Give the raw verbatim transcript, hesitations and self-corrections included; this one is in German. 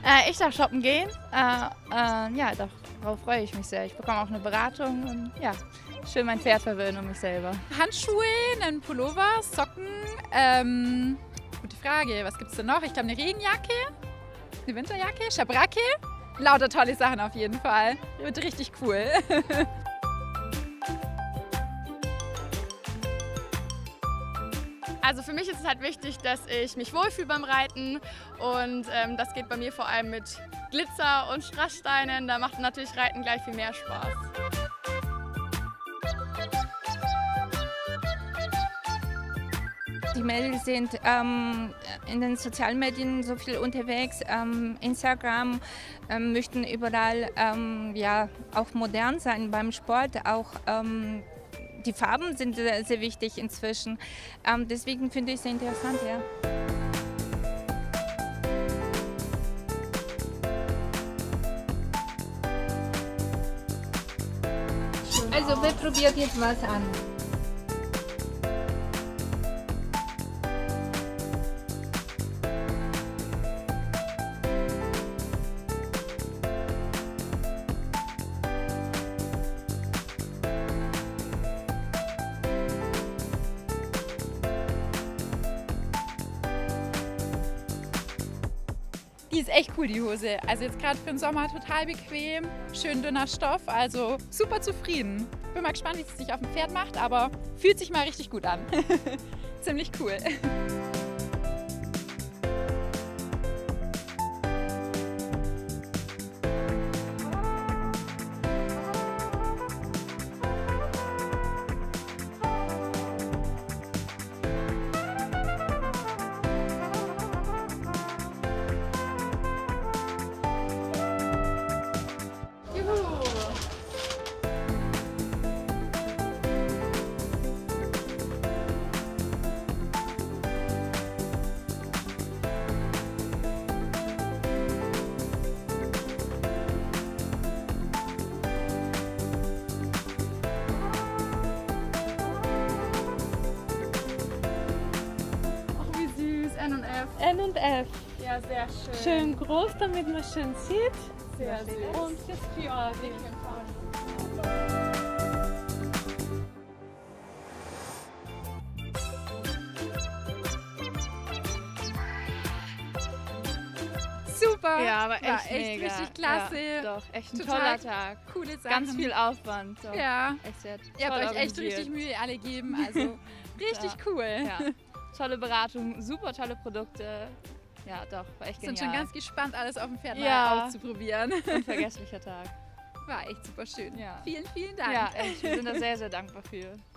Äh, ich darf shoppen gehen. Äh, äh, ja, doch, darauf freue ich mich sehr. Ich bekomme auch eine Beratung und ja, schön mein Pferd verwöhnen und mich selber. Handschuhe, einen Pullover, Socken. Ähm, gute Frage, was gibt es denn noch? Ich glaube eine Regenjacke, eine Winterjacke, Schabracke. Lauter tolle Sachen auf jeden Fall. Wird richtig cool. Also für mich ist es halt wichtig, dass ich mich wohlfühle beim Reiten und ähm, das geht bei mir vor allem mit Glitzer und Strasssteinen. Da macht natürlich Reiten gleich viel mehr Spaß. Die Mädels sind ähm, in den sozialen Medien so viel unterwegs, ähm, Instagram, ähm, möchten überall ähm, ja, auch modern sein beim Sport, auch ähm, die Farben sind sehr, sehr wichtig inzwischen. Ähm, deswegen finde ich es sehr interessant, ja. Also wer probiert jetzt was an? Die ist echt cool, die Hose. Also jetzt gerade für den Sommer total bequem, schön dünner Stoff, also super zufrieden. Bin mal gespannt, wie es sich auf dem Pferd macht, aber fühlt sich mal richtig gut an. Ziemlich cool. N und F. N und F. Ja, sehr schön. Schön groß, damit man schön sieht. Sehr süß. Und das Fjord. Super! Ja, aber echt, War echt mega. richtig klasse. Ja, doch, echt ein Total toller Tag. Coole Sachen. Ganz viel Aufwand. So. Ja. Echt sehr Ihr habt toll euch echt organisiert. richtig Mühe alle gegeben. Also richtig Ja. cool. Ja. Tolle Beratung, super tolle Produkte. Ja, doch, war echt genial. Sind schon ganz gespannt, alles auf dem Pferd Ja. mal auszuprobieren. Unvergesslicher Tag. War echt super schön. Ja. Vielen, vielen Dank. Ja, echt, wir sind da sehr, sehr dankbar für.